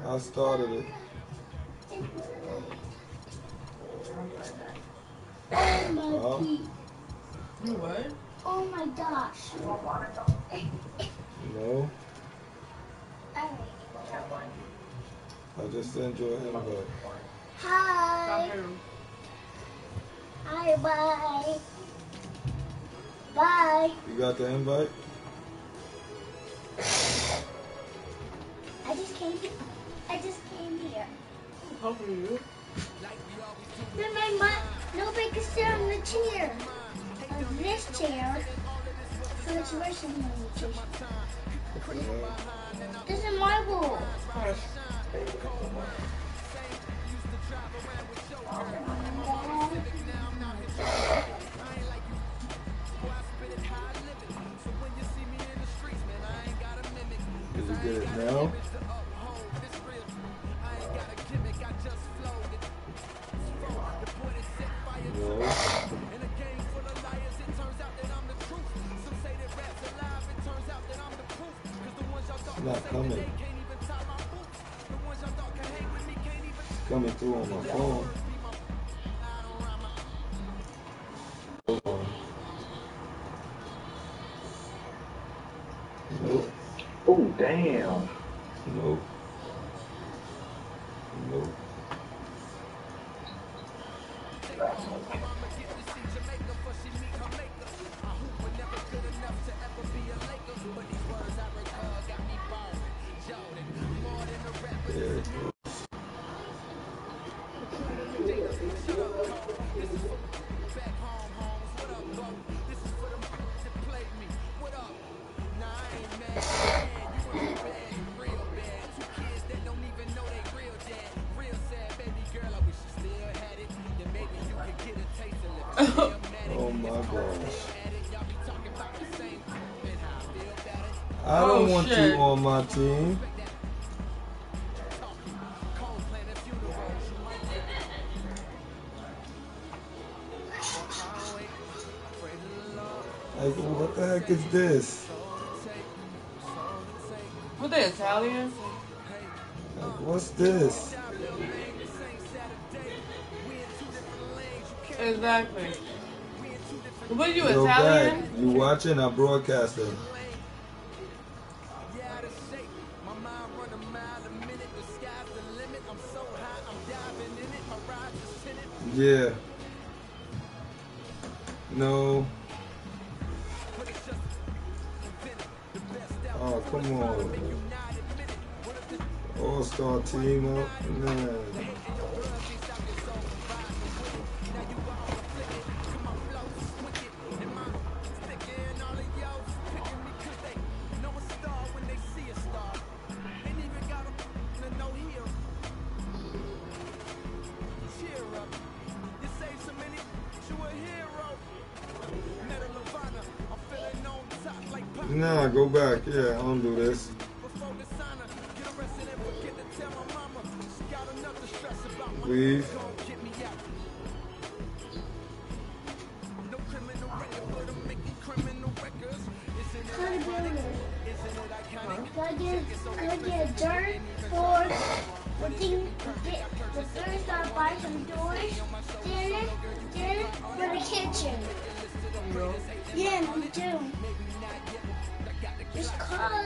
I started it. Oh my feet. You what? Oh my gosh. No. I just sent you an invite. Hi. Hi, bye. Bye. You got the invite? I just came here. Hopefully you. Then my mom, nobody can sit on the chair. On this chair. So it's worse than the chair. This is my rule. Did you get it now? No. It's not coming. It's coming through on my phone. Hold on. Nope. Oh, damn. Nope. Nope. There it goes. Oh my gosh. I don't want shit. you on my team. Like, what the heck is this? What, they Italian? Like, what's this? Exactly. What, you Yo, Italian? back. You watching? I broadcasting. Yeah. No. Oh, come on. All-star team up. Man. Nah, go back. Yeah, undo this. Please. Could I get dirt for the first I'll buy some doors, then for the kitchen. Yeah, me too. Just call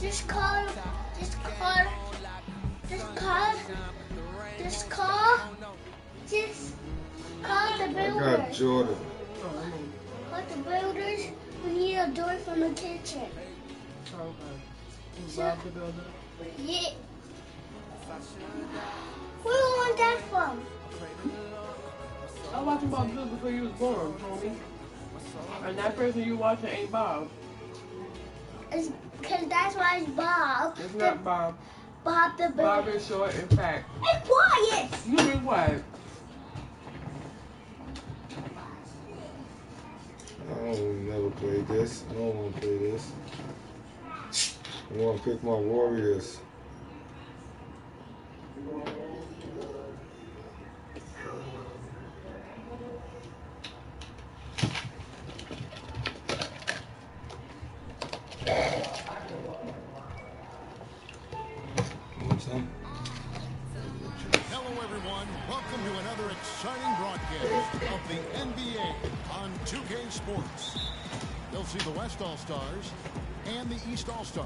the I builders. got Jordan. Call the builders. We need a door from the kitchen. Bob the Builder. Yeah. Where do you want that from? I was watching Bob the Builder before you was born, homie. And that person you watching ain't Bob. It's because that's why it's Bob. It's not Bob. Bob the Builder. Bob is short and fat. Hey, quiet! You mean what? I don't never play this. I don't want to play this. I want to pick my Warriors. Want some? everyone. Welcome to another exciting broadcast of the NBA on 2K Sports. You'll see the West All-Stars and the East All-Stars.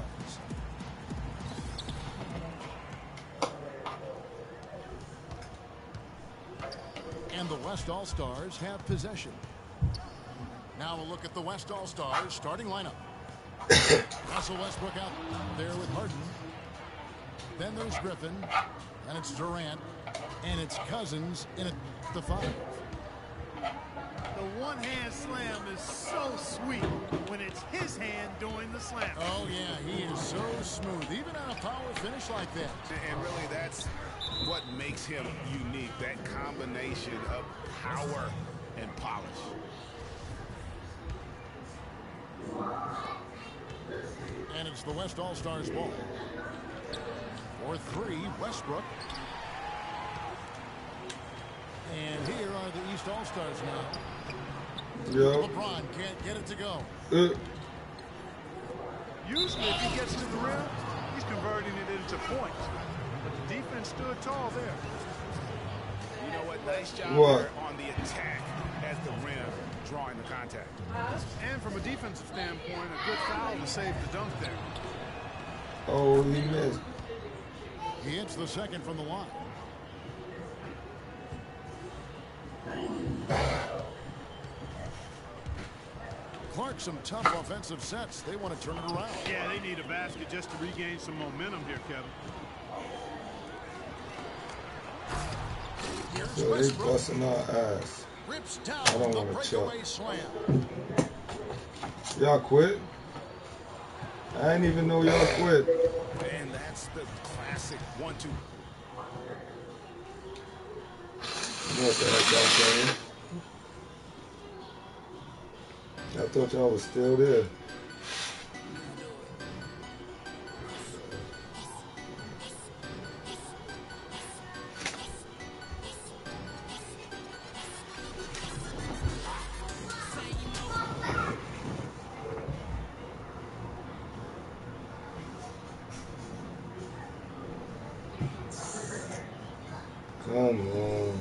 And the West All-Stars have possession. Now we'll look at the West All-Stars starting lineup. Russell Westbrook out there with Harden. Then there's Griffin, and it's Durant, and it's Cousins in at the 5. The one-hand slam is so sweet when it's his hand doing the slam. Oh, yeah, he is so smooth, even on a power finish like that. And really, that's what makes him unique, that combination of power and polish. And it's the West All-Stars ball. For 3, Westbrook. And here are the East All-Stars now. Yo. LeBron can't get it to go. Usually if he gets to the rim, he's converting it into points. But the defense stood tall there. You know what? Nice job What? there on the attack at the rim, drawing the contact. And from a defensive standpoint, a good foul to save the dunk there. Oh, he missed. He hits the second from the line. Clark, some tough offensive sets. They want to turn it around. Yeah, they need a basket just to regain some momentum here, Kevin. Here's So they Westbrook. busting our ass. Rips down I don't the wanna breakaway chuck. slam. Y'all quit? I didn't even know y'all quit. And that's the classic 1-2. What the heck y'all saying? I thought y'all was still there. Come on.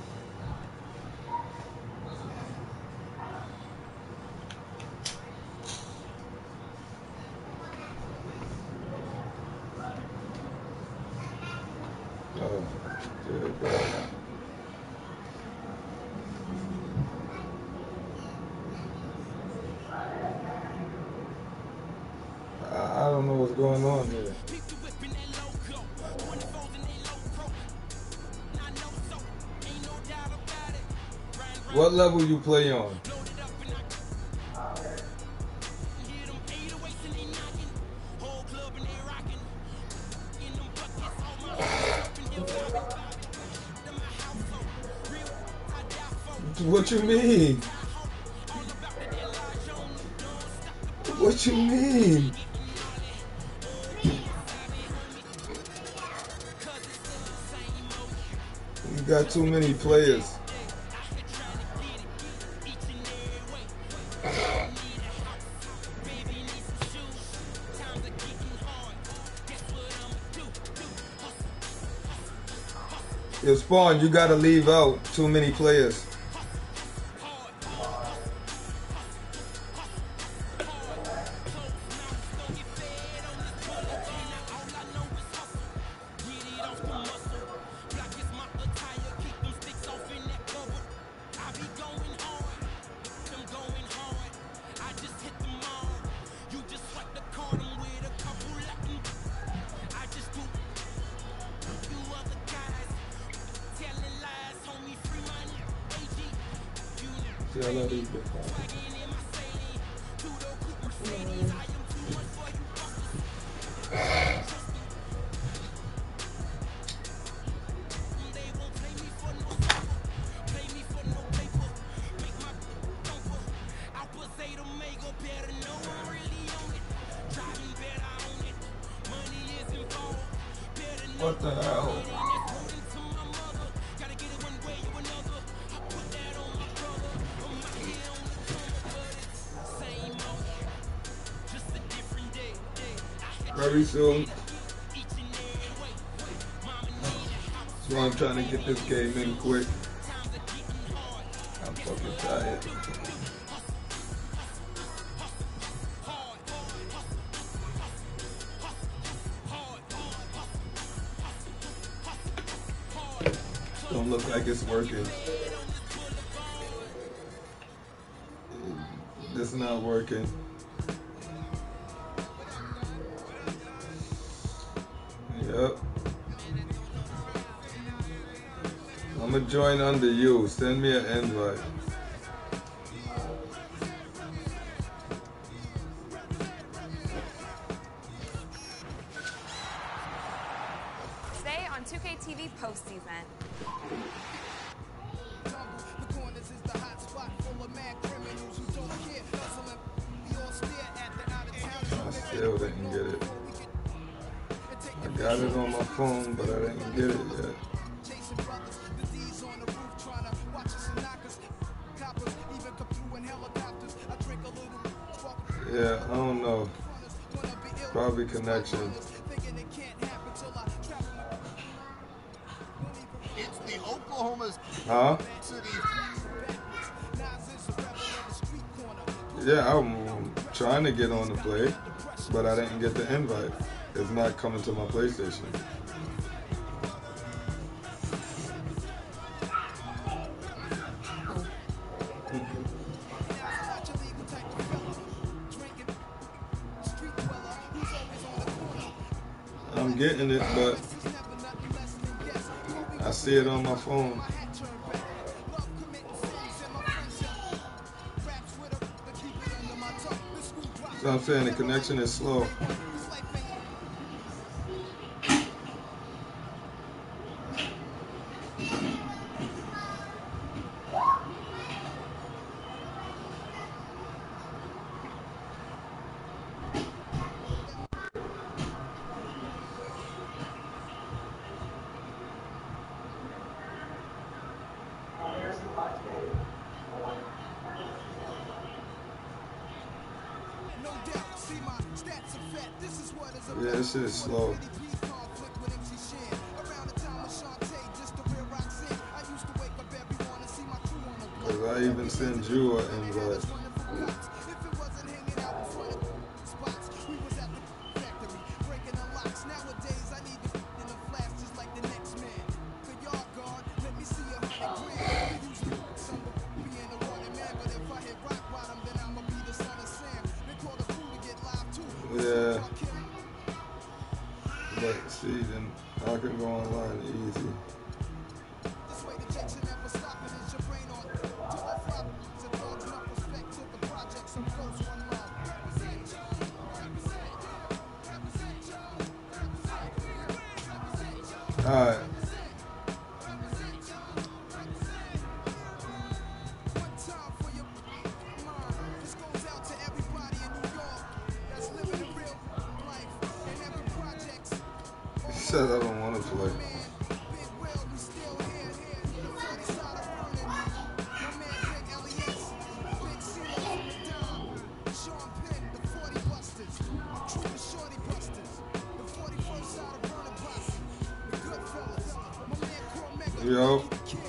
Oh, dear God. I don't know what's going on here. What level you play on? What you mean? What you mean? You got too many players. Yo, Spawn, you gotta leave out too many players. See, I love these big guys. What the hell? Very soon. So why I'm trying to get this game in quick. I'm fucking tired. Don't look like it's working. It's not working. Yep. I'm gonna join under you. Send me an invite. Stay on 2K TV postseason. I still didn't get it. I got it on my phone, but I didn't get it yet. Yeah, I don't know. Probably connection. It's the Oklahoma Huh? City. Yeah, I'm trying to get on the play, but I didn't get the invite. It's not coming to my PlayStation. I'm getting it, but I see it on my phone. So I'm saying the connection is slow. Yeah, this shit is slow. Cause I even send you an invite. Yeah. But see, then I can go online easy. Alright. Said I don't want to play. Yo.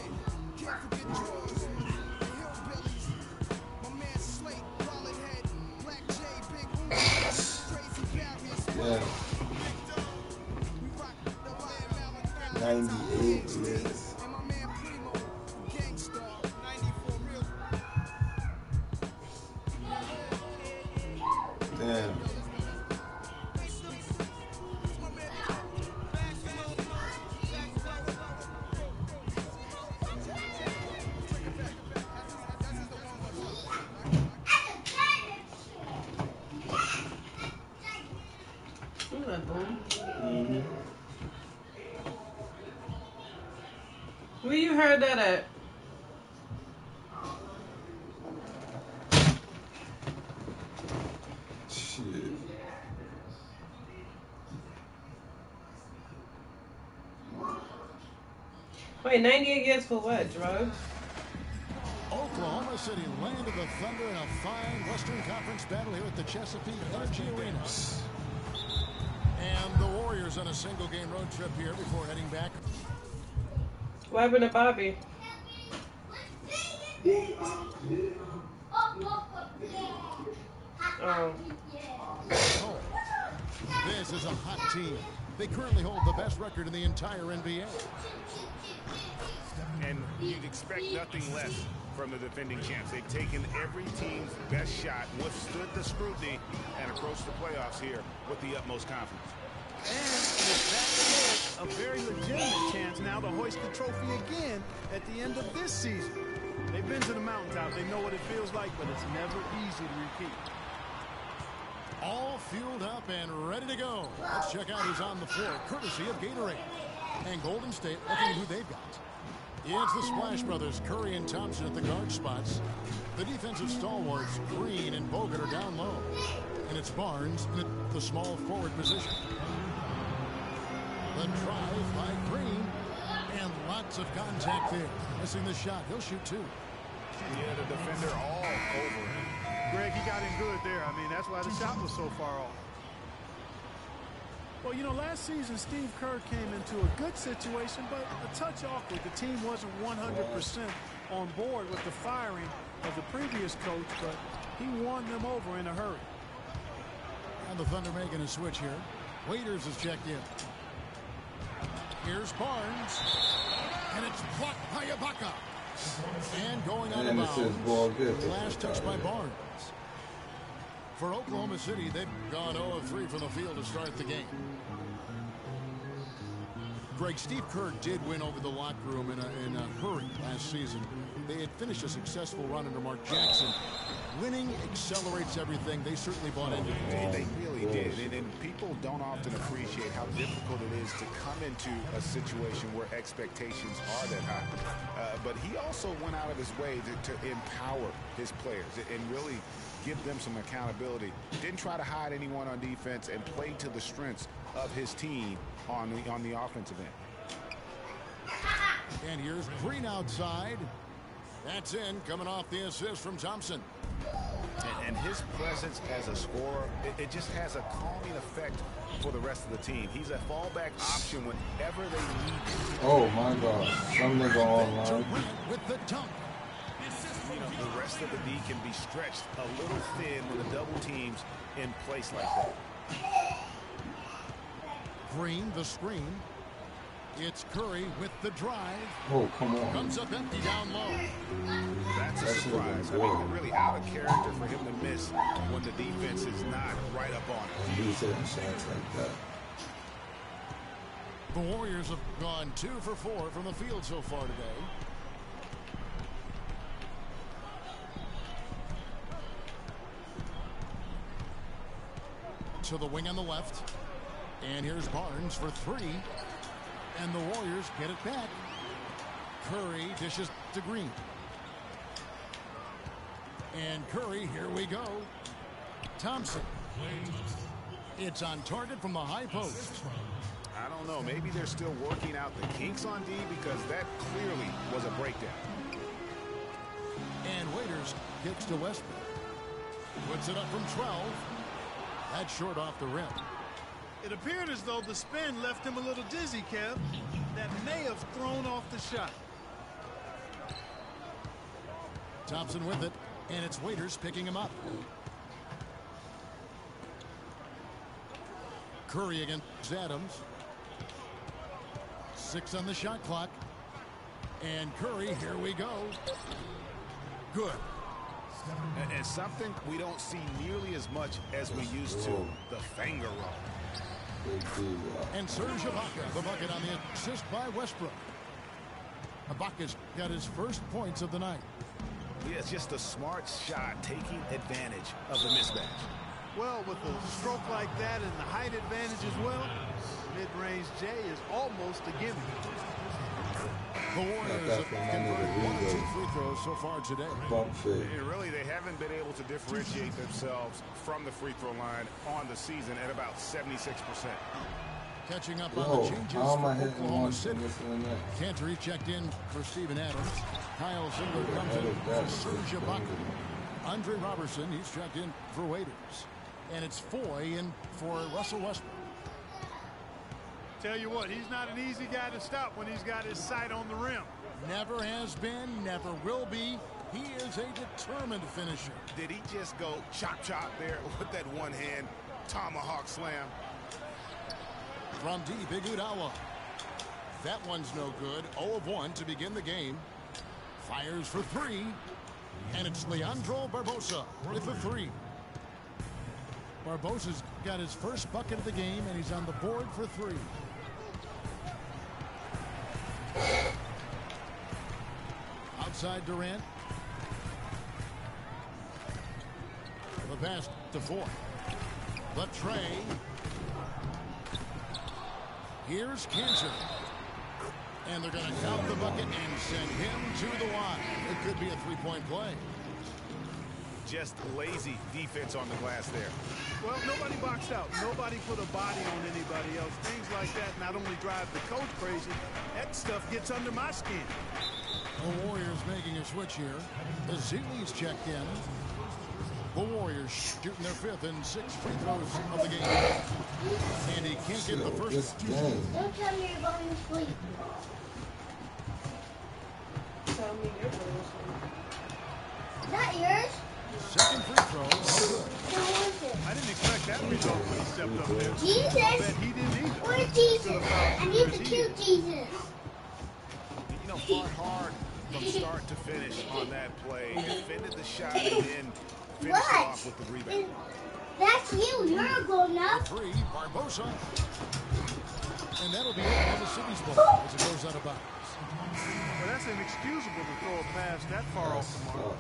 Yeah. 98 years. Damn. Mm-hmm. Where you heard that at? Shit. Wait, 98 years for what? Drugs? Oklahoma City landed the Thunder in a fine Western Conference battle here at the Chesapeake Energy Arena. And the Warriors on a single-game road trip here before heading back What happened to Bobby? Oh. Oh, this is a hot team. They currently hold the best record in the entire NBA. And you'd expect nothing less from the defending champs. They've taken every team's best shot, withstood the scrutiny, and approached the playoffs here with the utmost confidence. And with that said, a very legitimate chance now to hoist the trophy again at the end of this season. They've been to the mountaintop. They know what it feels like, but it's never easy to repeat. All fueled up and ready to go. Let's check out who's on the floor, courtesy of Gatorade. And Golden State looking at who they've got. It's the Splash Brothers, Curry and Thompson at the guard spots. The defensive stalwarts, Green and Bogut, are down low. And it's Barnes in the small forward position. The drive by Green. And lots of contact there. Missing the shot. He'll shoot two. Yeah, the defender all over him. Greg, he got in good there. I mean, that's why the shot was so far off. Well, you know, last season, Steve Kerr came into a good situation, but a touch awkward. The team wasn't 100% on board with the firing of the previous coach, but he won them over in a hurry. And the Thunder making a switch here. Waiters has checked in. Here's Barnes. And it's blocked by Ibaka. And going out of bounds. Last touch by Barnes. For Oklahoma City, they've gone 0-3 from the field to start the game. Greg, Steve Kerr did win over the locker room in a hurry last season. They had finished a successful run under Mark Jackson. Winning accelerates everything. They certainly bought into it. They really did. And people don't often appreciate how difficult it is to come into a situation where expectations are that high. But he also went out of his way to empower his players and really give them some accountability. Didn't try to hide anyone on defense and played to the strengths of his team on the offensive end. And here's Green outside. That's in, coming off the assist from Thompson. And his presence as a scorer, it just has a calming effect for the rest of the team. He's a fallback option whenever they need him. Oh my God, some nigga online. With the dunk. You know, the rest of the D can be stretched a little thin when the double team's in place like that. Green, the screen. It's Curry with the drive. Oh, come on. Comes up empty down low. That's a surprise. I mean, really out of character for him to miss when the defense is not right up on him. He's hitting shots like that. The Warriors have gone 2 for 4 from the field so far today. To the wing on the left. And here's Barnes for 3. And the Warriors get it back. Curry dishes to Green. And Curry, here we go. Thompson. It's on target from the high post. I don't know. Maybe they're still working out the kinks on D because that clearly was a breakdown. And Waiters kicks to Westbrook. Puts it up from 12. That's short off the rim. It appeared as though the spin left him a little dizzy, Kev. That may have thrown off the shot. Thompson with it, and it's Waiters picking him up. Curry against Adams. 6 on the shot clock. And Curry, here we go. Good. And something we don't see nearly as much as we used to, the finger roll. And Serge Ibaka, the bucket on the assist by Westbrook. Ibaka's got his first points of the night. Yeah, it's just a smart shot taking advantage of the mismatch. Well, with a stroke like that and the height advantage as well, mid-range J is almost a gimme. The Warriors have converted 1 or 2 free throws so far today. Really, they haven't been able to differentiate themselves from the free throw line on the season at about 76%. Catching up on the changes for Oklahoma City. Cantor checked in for Steven Adams. Kyle Singler comes in for Serge Ibaka. Andre Robertson, he's checked in for Waiters. And it's Foy in for Russell Westbrook. Tell you what, he's not an easy guy to stop when he's got his sight on the rim. Never has been, never will be. He is a determined finisher. Did he just go chop there with that one hand tomahawk slam? From deep, Iguodala. That one's no good. 0 of 1 to begin the game. Fires for 3. And it's Leandro Barbosa with the 3. Barbosa's got his first bucket of the game, and he's on the board for 3. Outside Durant. The pass to 4. The tray. Here's Kanter. And they're going to count the bucket and send him to the line. It could be a 3-point play. Just lazy defense on the glass there. Well, nobody boxed out. Nobody put a body on anybody else. Things like that not only drive the coach crazy, that stuff gets under my skin. The Warriors making a switch here. The Zeeley's checked in. The Warriors shooting their 5th and 6th free throws of the game. And he can't get the first. Don't tell me you're going to sleep. Tell me you're going to sleep. Is that yours? Second free throw. Who was it? I didn't expect that result when he stepped up there. I Jesus? bet he didn't either. Where's Jesus? I need to kill Jesus. You know, fought hard from start to finish on that play. Defended the shot and then finished off with the rebound. That's you. You're a grown up. 3, Barbosa. And that'll be Oklahoma City's ball as it goes out of bounds. Well, that's inexcusable to throw a pass that far off the mark.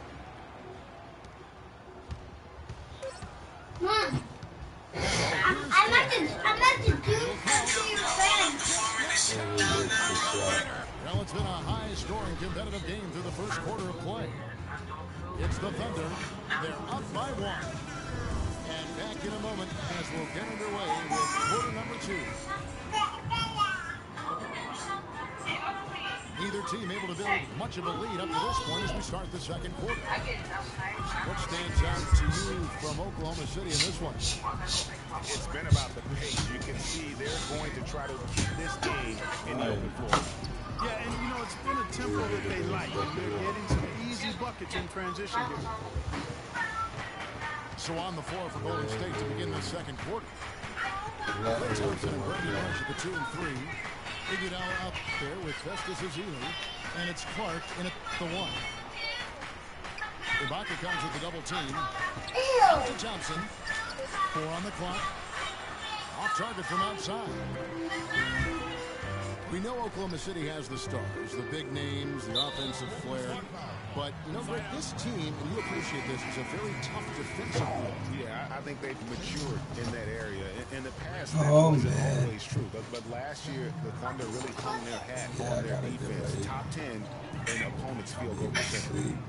Mom, I'm about to do something to your friends. Well, it's been a high-scoring, competitive game through the first quarter of play. It's the Thunder. They're up by 1. And back in a moment as we'll get underway with quarter number 2. Neither team able to build much of a lead up to this point as we start the second quarter. What stands out to you from Oklahoma City in this one? It's been about the pace. You can see they're going to try to keep this game in the open floor. Yeah, and you know, it's been a tempo that they like. And they're getting some easy buckets in transition here. So on the floor for Golden State to begin the second quarter. Klay Thompson and Brady Bunch at the 2 and 3. Iguodala out there with Festus Ezeli, and it's Clark in at the 1. Ibaka comes with the double team. Out to Thompson. 4 on the clock. Off target from outside. We know Oklahoma City has the stars, the big names, the offensive flair. But, you know, Greg, this team, and you appreciate this, is a very tough defensive group. Yeah, I think they've matured in that area. In the past, that wasn't always true. But last year, the Thunder really hung their hat on their defense. Top 10 in opponents' field goal percentage.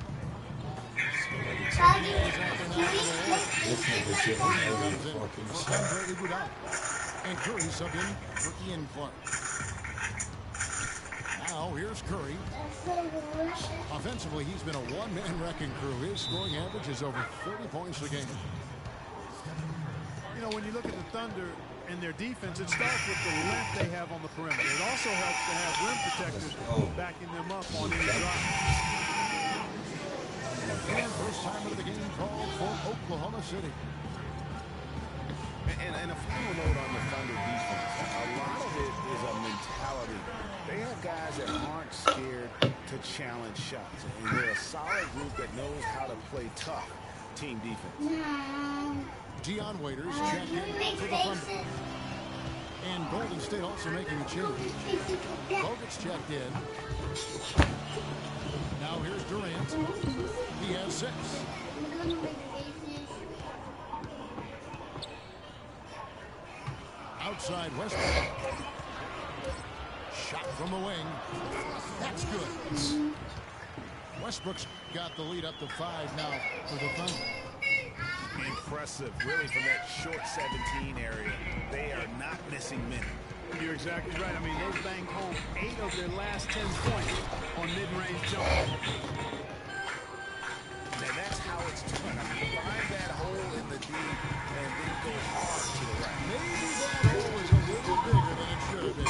And Curry subbed in for Ian Clark. Now here's Curry. Offensively, he's been a one-man wrecking crew. His scoring average is over 30 points a game. You know, when you look at the Thunder and their defense, it starts with the length they have on the perimeter. It also helps to have rim protectors backing them up on any drive. And first time of the game called for Oklahoma City. And a final note on the Thunder defense. A lot of it is a mentality. They have guys that aren't scared to challenge shots. And they're a solid group that knows how to play tough team defense. Dion Waiters checked in for the Thunder. And Golden State also making a change. Bogut's checked in. Now here's Durant. He has 6. Outside Westbrook. Shot from the wing. That's good. Westbrook's got the lead up to 5 now for the Thunder. Impressive, really, from that short 17 area. They are not missing many. You're exactly right. I mean, they've banged home 8 of their last 10 points on mid-range jump. And that's how it's done. I mean, find that hole in the D and then go hard to the right. Maybe that hole is a little bigger than it should have been.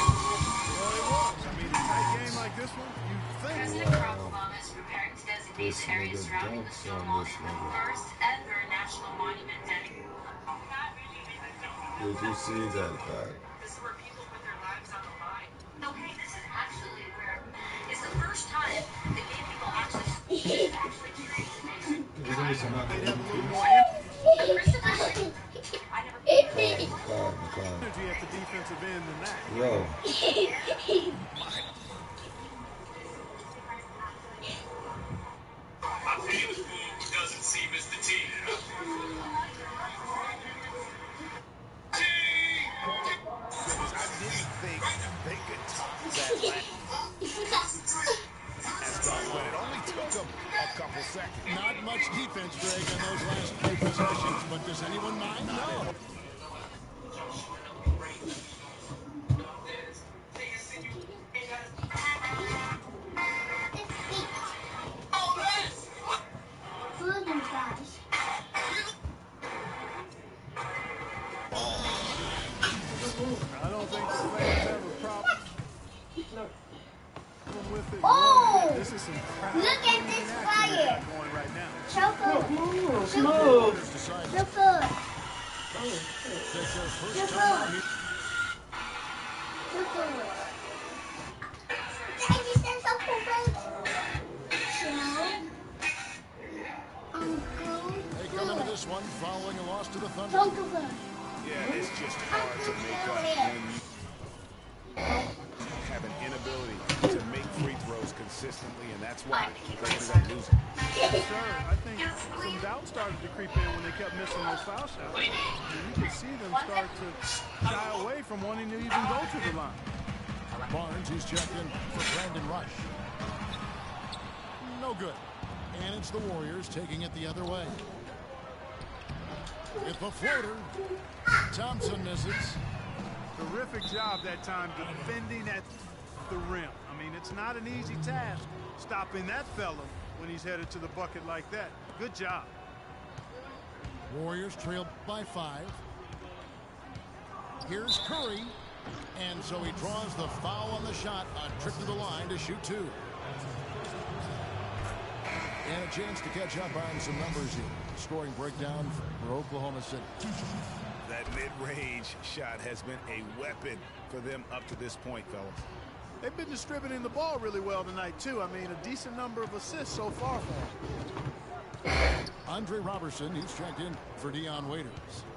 think. President Barack Obama is preparing to designate the area surrounding the Stonewall as the first ever national monument dedicated. Did you see that fact? This is where people put their lives on the line. Okay, this is actually where it's the first time that gay people actually treated. Give me some of They'd have a little more energy at the defensive end than that. Yo. Doesn't seem as the team. I didn't think they could top that but it only took them a couple seconds. Not much defense, Greg, on those last few possessions, but does anyone mind? No. I don't think the fans have a problem with it. Oh! This is some crap. Look at this fire. Going right now. Choco. Smooth. Choco. That's their first Choco. time here. Choco. Daddy says Choco, They come into this one following a loss to the Thunder. Choco. Yeah, it's just hard to make up when you have an inability to make free throws consistently, and that's why they ended up losing. Yes, sir. I think some doubt started to creep in when they kept missing those foul shots. You could see them start to shy away from wanting to even go to the line. Barnes, he's checked in for Brandon Rush. No good. And it's the Warriors taking it the other way. With the floater, Thompson misses. Terrific job that time defending at the rim. I mean, it's not an easy task stopping that fella when he's headed to the bucket like that. Good job. Warriors trail by 5. Here's Curry. And so he draws the foul on the shot. A trip to the line to shoot 2. And a chance to catch up on some numbers here. Scoring breakdown for Oklahoma City. That mid-range shot has been a weapon for them up to this point, fellas. They've been distributing the ball really well tonight, too. I mean, a decent number of assists so far for them. Andre Robertson, he's checked in for Dion Waiters.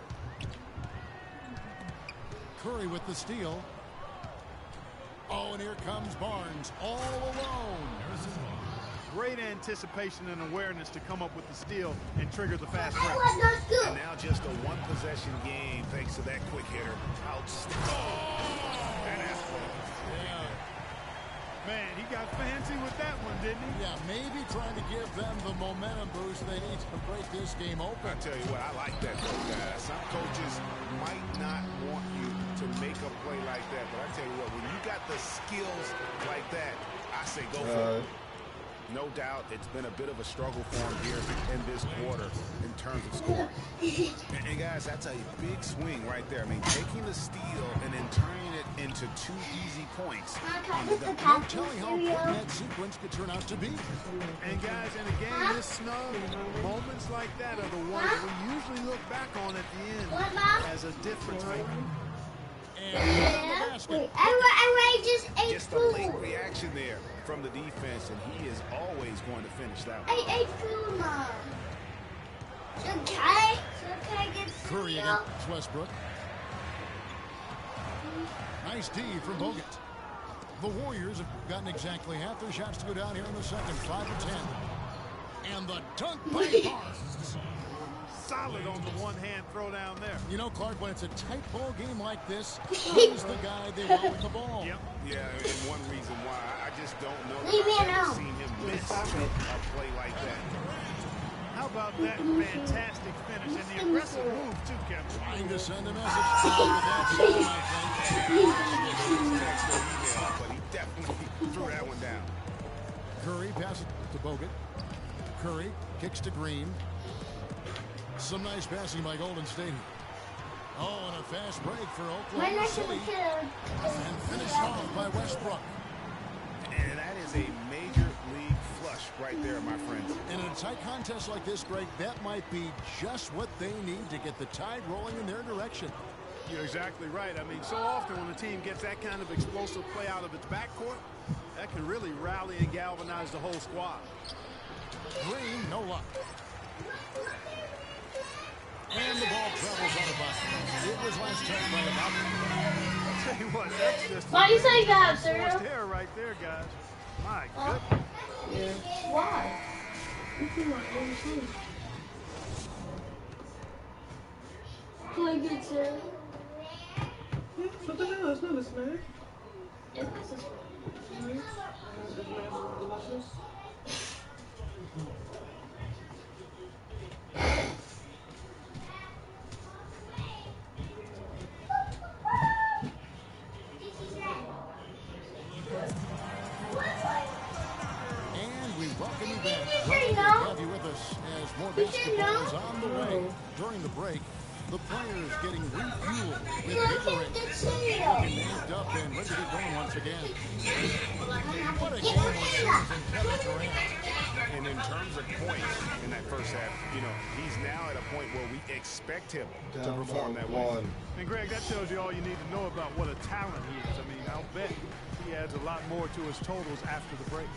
Curry with the steal. Oh, and here comes Barnes all alone. Great anticipation and awareness to come up with the steal and trigger the fast break. And now just a one-possession game thanks to that quick hitter. Outstanding. And that's Yeah. Man, he got fancy with that one, didn't he? Yeah, maybe trying to give them the momentum boost they need to break this game open. I tell you what, I like that though, guys. Some coaches might not want you to make a play like that, but I tell you what, when you got the skills like that, I say go for it. No doubt it's been a bit of a struggle for him here in this quarter in terms of scoring. And guys, that's a big swing right there. I mean, taking the steal and then turning it into 2 easy points. No telling how important that sequence could turn out to be. And guys, in a game this snug, moments like that are the ones we usually look back on at the end as a difference maker. And I just ate Just a late reaction there from the defense, and he is always going to finish that one. I ate food, Mom. So can I get Curry cereal? against Westbrook. Nice D from Bogut. The Warriors have gotten exactly half their shots to go down here in the second, 5 of 10. And the dunk by Barnes. Solid on the one-hand throw down there. You know, Clark, when it's a tight ball game like this, he's the guy they want with the ball. Yep. Yeah, and one reason why I just don't know that Leave me I've ever alone. seen him miss a play like that. How about that fantastic finish and the aggressive move, too, Kevin? Trying to send a message with that song, I think. Text or email, but he definitely threw that one down. Curry passes to Bogut. Curry kicks to Green. Some nice passing by Golden State. Oh, and a fast break for My Oklahoma next City. killer. And finished off by Westbrook. And that is a right there, my friends. And in a tight contest like this, Greg, that might be just what they need to get the tide rolling in their direction. You're exactly right. I mean, so often when a team gets that kind of explosive play out of its backcourt, that can really rally and galvanize the whole squad. Green, no luck. And the ball travels out of bounds. It was last touched by Ibaka. I'll tell you what, that's just Why you say that, sir? forced error right there, guys. My goodness. Yeah. Why? Play good, sir. Yeah, what the hell? It's not a smash. It's a smash. And we welcome you back. Did you Glad to know? have you with us as more Did you basketball know? is on the way. During the break, the players getting refueled with Look Gatorade. at the Looking tail. amped up and ready to get going once again. What a Get game we're it. seeing from Kevin Durant. And in terms of points in that first half, you know, he's now at a point where we expect him to Down perform by that way. one. And Greg, that tells you all you need to know about what a talent he is. I mean, I'll bet he adds a lot more to his totals after the break.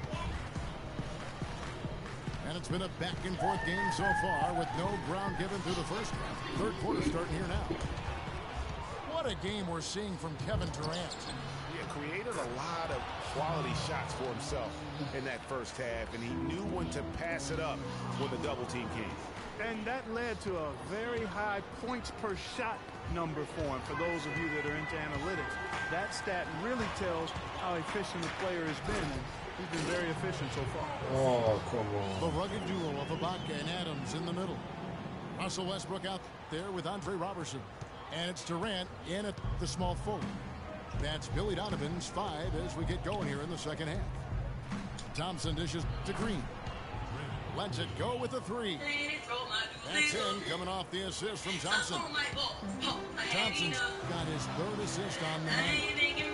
And it's been a back and forth game so far with no ground given through the first half. Third quarter starting here now. What a game we're seeing from Kevin Durant. He created a lot of quality shots for himself in that first half, and he knew when to pass it up when the double team came. And that led to a very high points per shot number for him. For those of you that are into analytics, that stat really tells how efficient the player has been. And he's been very efficient so far. Oh, come The on. rugged duo of Ibaka and Adams in the middle. Russell Westbrook out there with Andre Robertson. And it's Durant in at the small forward. That's Billy Donovan's 5 as we get going here in the second half. Thompson dishes to Green. Lets it go with the 3. That's in, coming off the assist from Thompson. Thompson's got his 3rd assist on the night.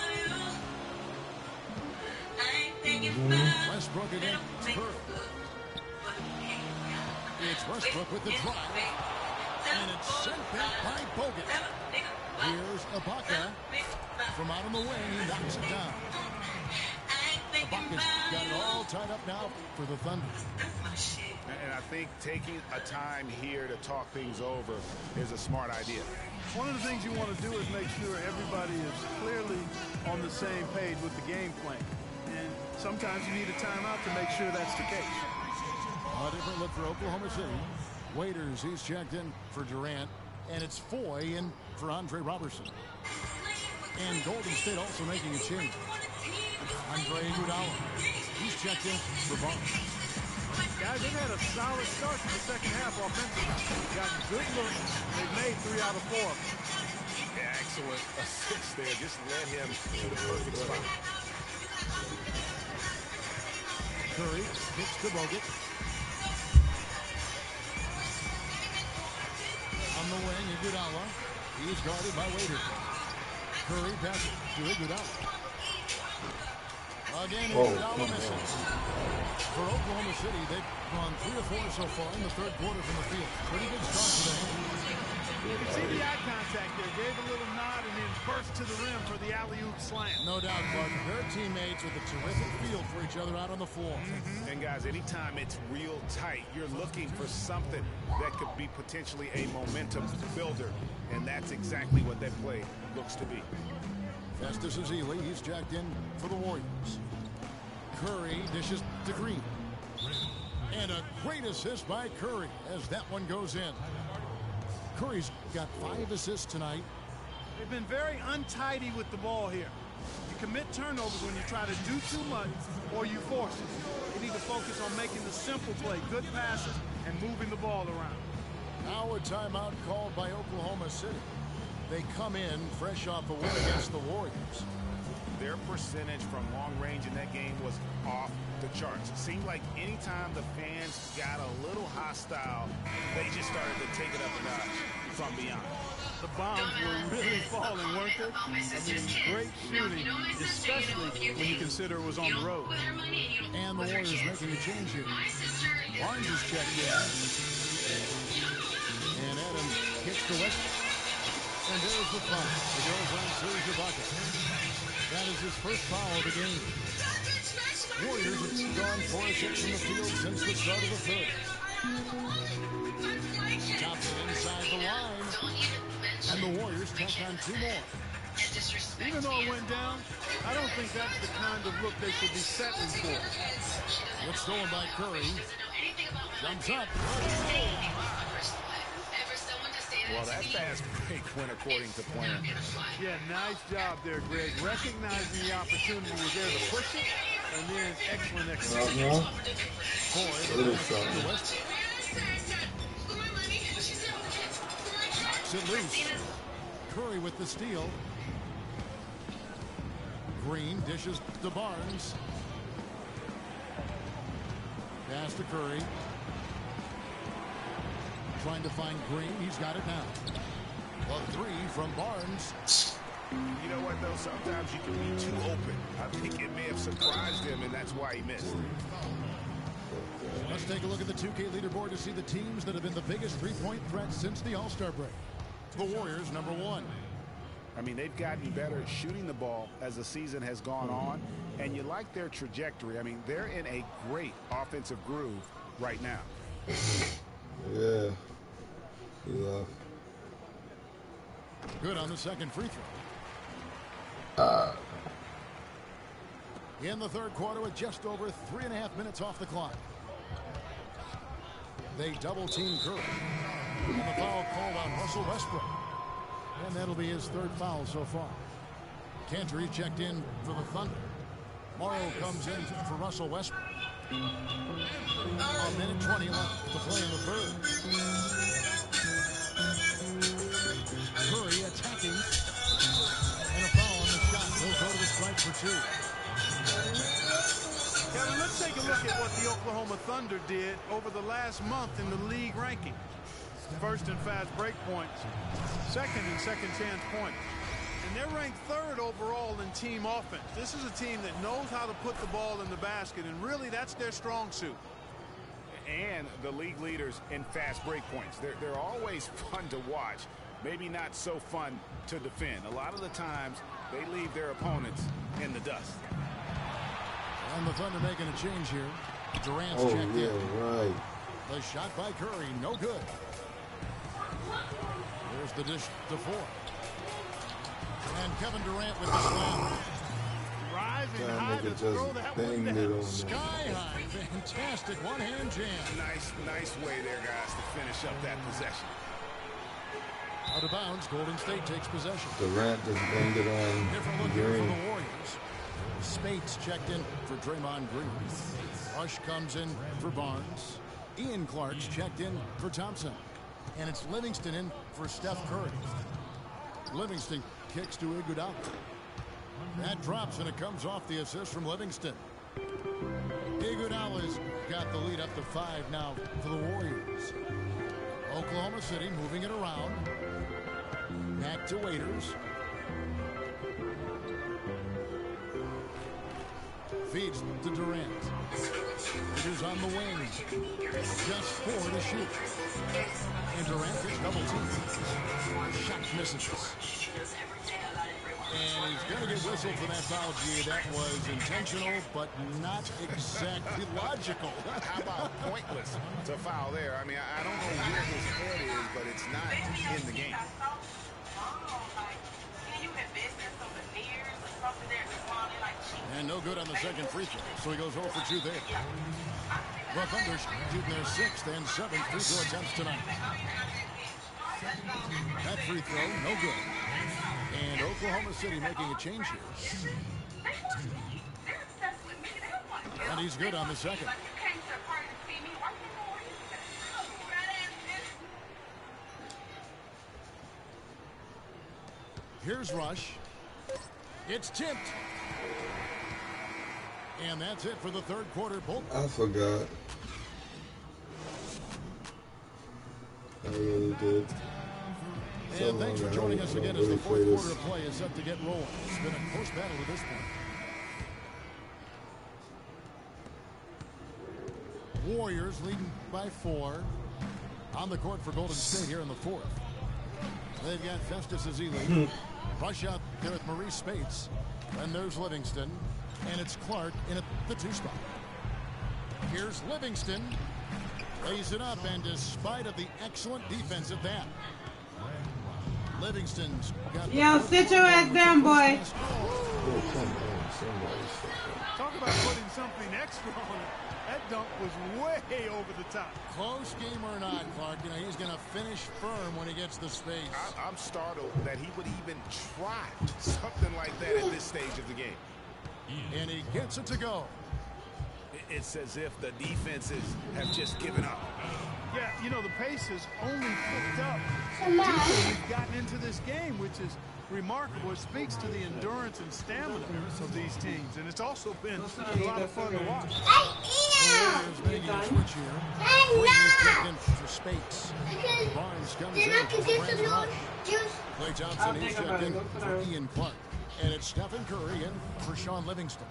Westbrook against Curry. It's Westbrook with the drive. And it's sent back by Bogut. Here's Ibaka. From out on the wing, he knocks it down. Ibaka's got it all tied up now for the Thunder. And I think taking a time here to talk things over is a smart idea. One of the things you want to do is make sure everybody is clearly on the same page with the game plan. And sometimes you need a timeout to make sure that's the case. A different look for Oklahoma City. Waiters, he's checked in for Durant. And it's Foy in for Andre Robertson. And Golden State also making a change. Andre Iguodala, he's checked in for Barnes. Guys, they've had a solid start to the second half offensively. Gotten good looks. They've made 3 out of 4 of them. Yeah, excellent assist there. Just led him to the perfect spot. Curry kicks to Bogut. On the wing, Iguodala. He's guarded by Waiters. Curry passes to Iguodala. Again, Iguodala misses. For Oklahoma City, they've gone 3 of 4 so far in the third quarter from the field. Pretty good start for them. You can see the eye contact there. Gave a little nod and then burst to the rim for the alley-oop slam. No doubt, Bud. They're teammates with a terrific feel for each other out on the floor. And guys, anytime it's real tight, you're looking for something that could be potentially a momentum builder. And that's exactly what that play looks to be. Festus Ezeli, he's jacked in for the Warriors. Curry dishes to Green. And a great assist by Curry as that one goes in. Curry's got 5 assists tonight. They've been very untidy with the ball here. You commit turnovers when you try to do too much or you force it. They need to focus on making the simple play, good passes, and moving the ball around. Now a timeout called by Oklahoma City. They come in fresh off a win against the Warriors. Their percentage from long range in that game was off the charts. It seemed like anytime the fans got a little hostile, they just started to take it up a notch from beyond. The bombs were really falling, weren't they? I mean, great shooting, especially when you consider it was on the road. And And the Warriors making a change here. Barnes is checked in. And Adams kicks to West. And there's the foul. It goes on Serge Ibaka. That is his first foul of the game. Warriors have gone 4 of 6 from the field since the start of the third. Thompson inside the line. And the Warriors tack on 2 more. Even though it went down, I don't think that's the kind of look they should be settling for. It's stolen by Curry. Jumps up. Well, that fast break went according to plan. Yeah, nice job there, Greg. Recognizing the opportunity was there to push it, and then excellent execution. It loose. Curry with the steal. Green dishes to Barnes. Pass to Curry. Trying to find Green. He's got it now. A 3 from Barnes. You know what, though? Sometimes you can be too open. I think it may have surprised him, and that's why he missed. Let's take a look at the 2K leaderboard to see the teams that have been the biggest three-point threats since the All-Star break. The Warriors, number 1. I mean, they've gotten better at shooting the ball as the season has gone on, and you like their trajectory. I mean, they're in a great offensive groove right now. Yeah. Yeah. Good on the second free throw. In the third quarter with just over 3.5 minutes off the clock. They double-team Curry. And the foul called on Russell Westbrook. And that'll be his 3rd foul so far. Cantor checked in for the Thunder. Morrow comes in for Russell Westbrook. A minute 20 left to play in the third. Curry attacking. And a foul on the shot. He'll go to the strike for 2. Kevin, let's take a look at what the Oklahoma Thunder did over the last month in the league ranking. First in fast break points, second in second chance points. And they're ranked 3rd overall in team offense. This is a team that knows how to put the ball in the basket, and really that's their strong suit. And the league leaders in fast break points. They're always fun to watch. Maybe not so fun to defend. A lot of the times they leave their opponents in the dust. And the Thunder making a change here. Durant's checked in. Right. The shot by Curry, no good. There's the dish to 4. And Kevin Durant with the slam. Rising high to throw that one down. Sky high. Fantastic one-hand jam. Nice way there, guys, to finish up that possession. Out of bounds, Golden State takes possession. Durant just banged it on Different look here for the Warriors. Spates checked in for Draymond Green. Rush comes in for Barnes. Ian Clark's checked in for Thompson. And it's Livingston in for Steph Curry. Livingston kicks to Iguodala. That drops, and it comes off the assist from Livingston. Iguodala's got the lead up to 5 now for the Warriors. Oklahoma City moving it around. Back to Waiters. Feeds to Durant. It is on the wing. Just 4 to shoot. And Durant gets double teamed. Shot misses. And he's going to get whistled for that foul, G. That was intentional, but not exactly logical. How about pointless to foul there? I mean, I don't know where his head is, but it's not in the game. And no good on the second free throw, so he goes 0 for 2 there. The Thunder shooting their 6th and 7th free throw attempts tonight. That free throw, no good. And Oklahoma City making a change here. And he's good on the second. Here's Rush. It's tipped. And that's it for the third quarter. I forgot. I really did. And thanks for joining us again as the fourth quarter of play is set to get rolling. It's been a close battle to this point. Warriors leading by 4 on the court for Golden State here in the 4th. They've got Festus Ezeli. Rush out there with Maurice Spates. And there's Livingston. And it's Clark in at the 2 spot. Here's Livingston. Lays it up, and despite of the excellent defense at that, Livingston's got... Yo, sit your ass down, boy. Talk about putting something extra on it. That dunk was way over the top. Close game or not, Clark, you know, he's going to finish firm when he gets the space. I'm startled that he would even try something like that at this stage of the game. And he gets it to go. It's as if the defenses have just given up. Yeah, you know, the pace has only picked up since we've gotten into this game, which is remarkable. It speaks to the endurance and stamina of these teams, and it's also been a lot of fun to watch. Warriors making a switch here. Taken for Spates. Barnes comes in for Brandon Rush. Klay Thompson is checked in for Ian Clark. And it's Stephen Curry in for Sean Livingston.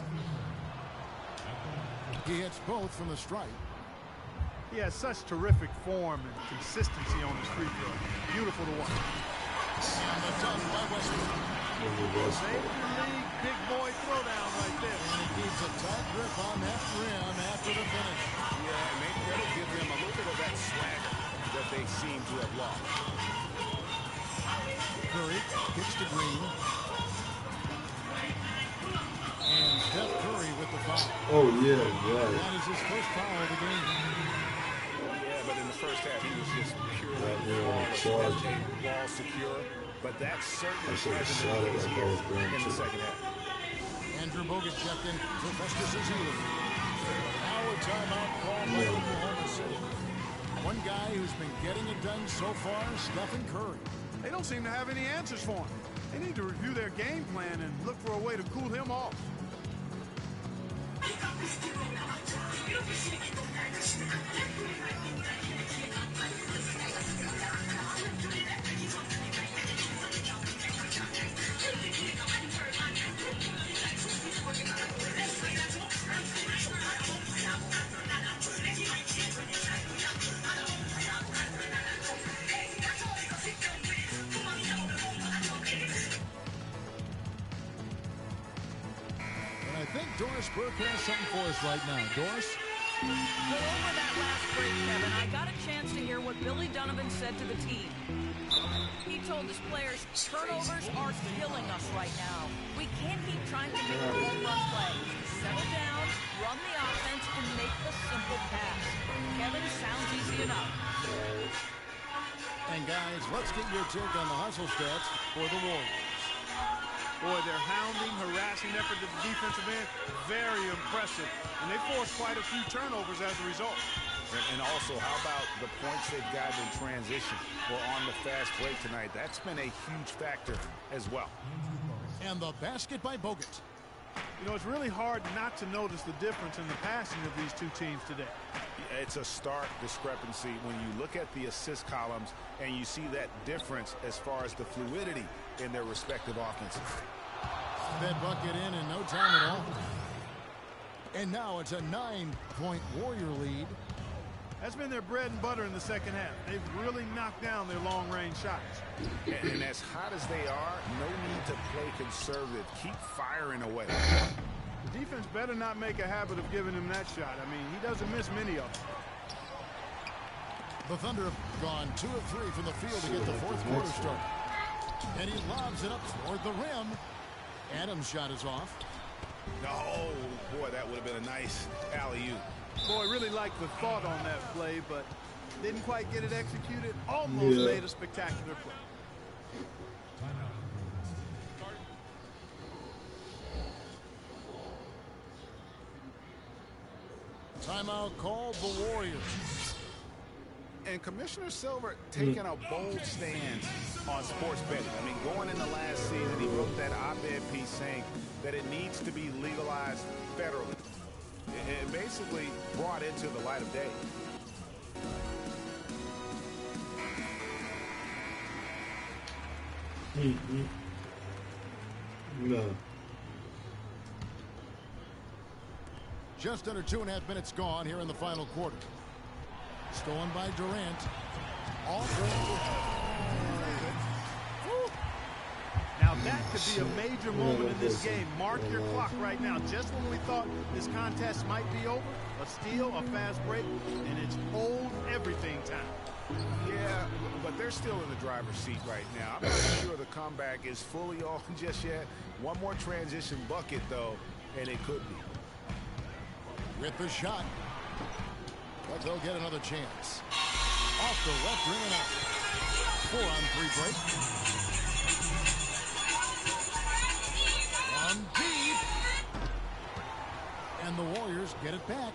He hits both from the stripe. He has such terrific form and consistency on his free throw. Beautiful to watch. And the dunk by Westbrook. Major league big boy throwdown right there. And he keeps a tight grip on that rim after the finish. Yeah, maybe that'll give them a little bit of that swagger that they seem to have lost. Curry kicks to Green. And Steph Curry with the foul. Oh, yeah, right. That is his first foul of the game. Yeah, but in the first half, he was just purely ball secure. But that's certainly hasn't been the case here in the second half. Andrew Bogut checked in for Festus Ezeli. Now a timeout called by Oklahoma City. One guy who's been getting it done so far, Stephen Curry. They don't seem to have any answers for him. They need to review their game plan and look for a way to cool him off. Doris Burke has something for us right now. Doris? Well, over that last break, Kevin, I got a chance to hear what Billy Donovan said to the team. He told his players, turnovers are killing us right now. We can't keep trying to make the home run play. Settle down, run the offense, and make the simple pass. Kevin, sounds easy enough. And guys, let's get your take on the hustle stats for the Warriors. Boy, their hounding, harassing effort at the defensive end, very impressive. And they forced quite a few turnovers as a result. And also, how about the points they've gotten in transition or on the fast break tonight? That's been a huge factor as well. And the basket by Bogut. You know, it's really hard not to notice the difference in the passing of these two teams today. It's a stark discrepancy when you look at the assist columns and you see that difference as far as the fluidity in their respective offenses. That bucket in no time at all. And now it's a 9-point Warrior lead. That's been their bread and butter in the second half. They've really knocked down their long-range shots. And as hot as they are, no need to play conservative. Keep firing away. The defense better not make a habit of giving him that shot. I mean, he doesn't miss many of them. The Thunder have gone 2 of 3 from the field to get the fourth quarter started. And he lobs it up toward the rim. Adams' shot is off. Oh, boy, that would have been a nice alley-oop. Boy, really liked the thought on that play, but didn't quite get it executed. Almost made a spectacular play. Timeout called the Warriors. And Commissioner Silver taking a bold stance on sports betting. I mean, going into last season, he wrote that op-ed piece saying that it needs to be legalized federally. It basically brought into the light of day. No. just under 2.5 minutes gone here in the final quarter. Stolen by Durant. Now that could be a major moment in this game. Mark your clock right now. Just when we thought this contest might be over, a steal, a fast break, and it's hold everything time. Yeah, but they're still in the driver's seat right now. I'm not sure the comeback is fully on just yet. One more transition bucket, though, and it could be. With the shot. But they'll get another chance. Off the left rim and out. 4-on-3 break. From deep. And the Warriors get it back.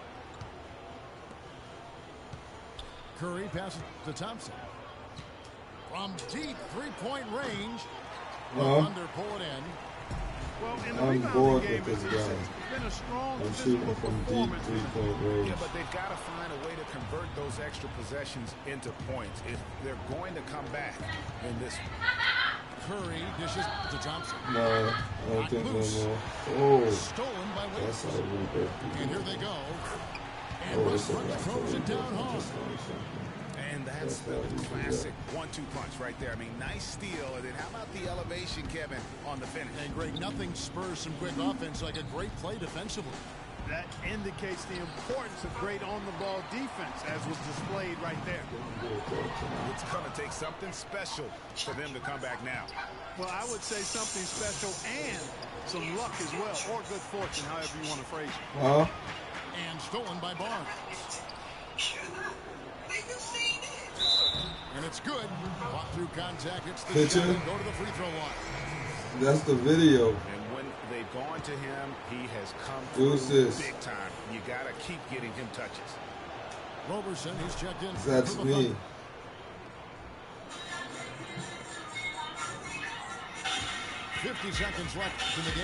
Curry passes to Thompson. From deep three-point range. The Thunder pull it in. Well, in the I'm rebounding bored game, with this it's guy. been a strong I'm physical shooting from deep performance. three-point range. Yeah, but they've got to find a way to convert those extra possessions into points if they're going to come back in this one. Curry dishes to Thompson. No, I don't think no more. Oh, Stolen by that's Williams. how we break. And here they go. And Oh, it's a Westbrook throws it down home. And that's the classic 1-2 punch right there. I mean, nice steal. And then how about the elevation, Kevin, on the finish? And Greg, nothing spurs some quick offense like a great play defensively. That indicates the importance of great on-the-ball defense, as was displayed right there. It's going to take something special for them to come back now. Well, I would say something special and some luck as well, or good fortune, however you want to phrase it. Huh? And stolen by Barnes. And it's good. Fought through contact. It's the Picture. shot and go to the free throw line. That's the video. And when they've gone to him, he has come Who's through this? big time. You got to keep getting him touches. Roberson, he's checked in. That's for the me. Thunder. 50 seconds left in the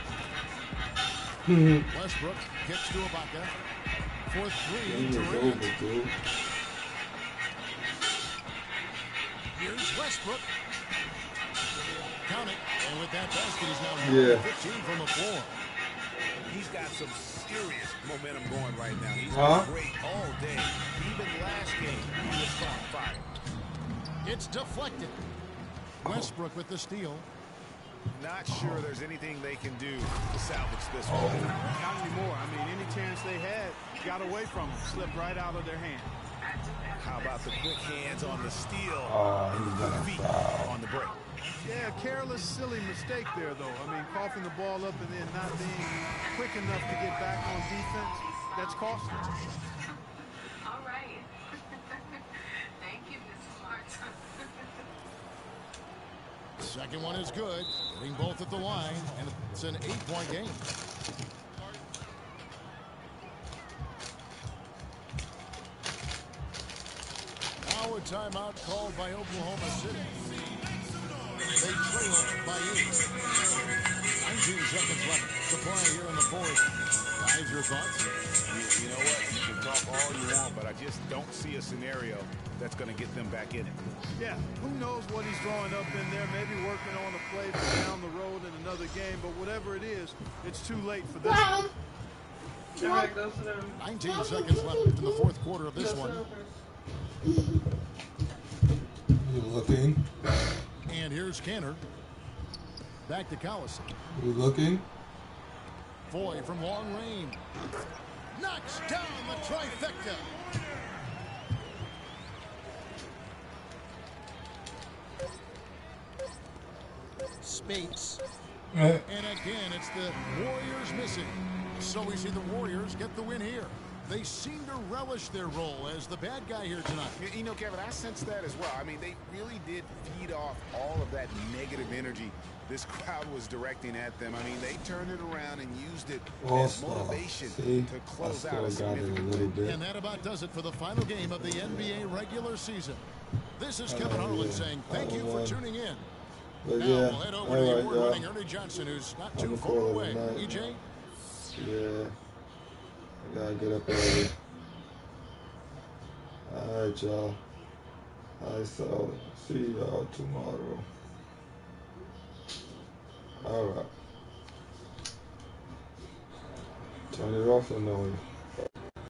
game. Westbrook kicks to Ibaka. For three, Game is Durant. over, dude. Here's Westbrook. Count it. And with that basket, he's now Yeah. 15 from the floor. He's got some serious momentum going right now. He's Huh? been great all day. Even last game, he was on fire. It's deflected. Westbrook with the steal. Not sure there's anything they can do to salvage this one. Not anymore. I mean, any chance they had, got away from them, slipped right out of their hand. How about the quick hands on the steal? Oh, he's gonna Feet foul. on the break. Yeah, careless, silly mistake there, though. I mean, coughing the ball up and then not being quick enough to get back on defense, that's costly. All right. Thank you, Miss Smart. Second one is good. Hitting both at the line, and it's an 8-point game. Now a timeout called by Oklahoma City. They trail by 8. 19 seconds left to play here in the fourth. Guys, your thoughts? You know what? You can talk all you want, but I just don't see a scenario that's going to get them back in it. Yeah, who knows what he's drawing up in there, maybe working on a play for down the road in another game, but whatever it is, it's too late for this one. All right, go sit down. 19 seconds left in the fourth quarter of this one. You looking? And here's Kanter. Back to Collison. You looking? Foy from long range. Knocks down the trifecta. Spates. And again, it's the Warriors missing. So we see the Warriors get the win here. They seem to relish their role as the bad guy here tonight. You know, Kevin, I sense that as well. I mean, they really did feed off all of that negative energy this crowd was directing at them. I mean, they turned it around and used it as motivation to close out a significant win. And that about does it for the final game of the NBA regular season. This is Kevin Harlan saying thank you for tuning in. But now yeah, we'll head over to the award-winning Ernie Johnson, who's not too far away. EJ? Yeah. I gotta get up early. Alright, y'all. So see y'all tomorrow. Alright. Turn it off or no?